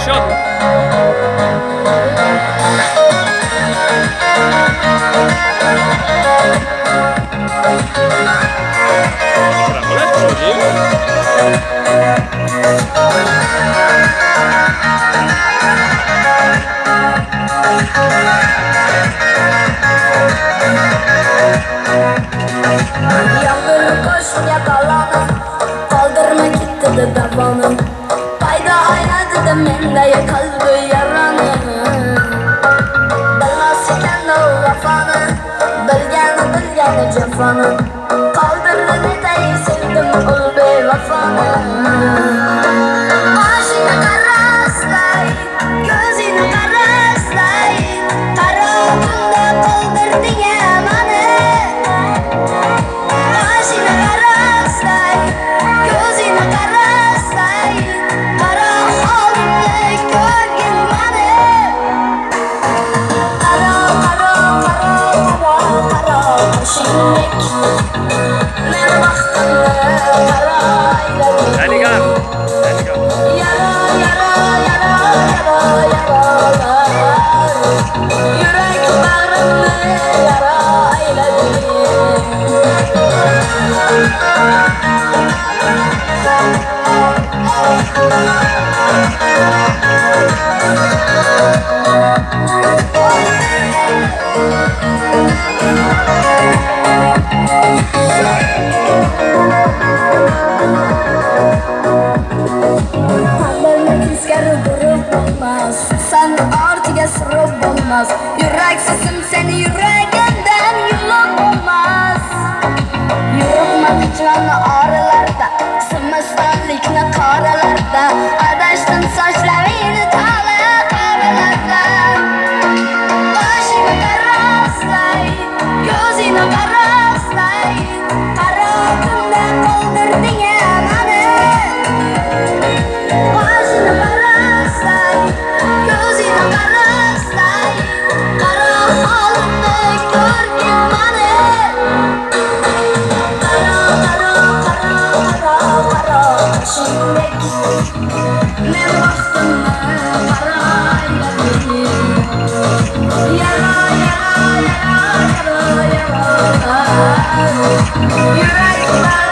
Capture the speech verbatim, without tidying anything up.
Action! Yağmur koşuya kalanım, kaldırma gitti de davanım. Payda aynadı da mendeye kalbi yaranım. Bilmez iken o vafanı, bilgeni bilgeni cefanı. Kaldırdı ne deyi sevdim ol be vafanı. Aşina karaslayın, gözüne karaslayın. Kara günde kaldırdın yamanı. Aşina karaslayın, gözüne karaslayın. Kara halde görgün bana. Kara kara kara kara kara şimdik. Men baktımda kara ayladım. Hadi gel. Hadi gel. Yara yara yara yara yaralar. Yürek bağrımda yara ayladım. Hamdolma teskari durib olmaz. Sen ortiga surib olmaz. Yurak sesim seni yuragimdan yulib olmaz. Yuribma tichanni oralarda, sinmasdanlikni qoralarda. Adashdim sochlaringni tala qoralarda. Boshingni qaraslayın, ko'zingni qaraslayın. Qaro kunda qoldirding mani. Boshingni qaraslayın, ko'zingni qaraslayın. Qaro holimni ko'rgin mani. Qaro qaro qaro qaro qaro shundak. Men vaqtimni qaro ayladim. Yara yara yara yara yara. Yurak